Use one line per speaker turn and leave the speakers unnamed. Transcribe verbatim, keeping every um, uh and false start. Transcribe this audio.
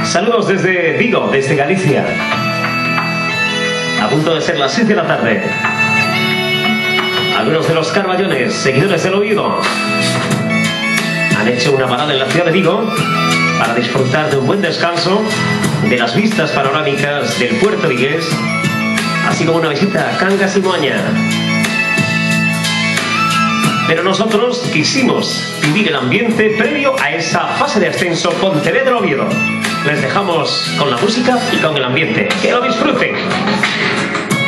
Saludos desde Vigo, desde Galicia. A punto de ser las seis de la tarde. Algunos de los carballones, seguidores del oído, han hecho una parada en la ciudad de Vigo para disfrutar de un buen descanso, de las vistas panorámicas del puerto vigués, así como una visita a Cangas y Moaña. Pero nosotros quisimos vivir el ambiente previo a esa fase de ascenso Pontevedra-Oviedo. Les dejamos con la música y con el ambiente. ¡Que lo disfruten!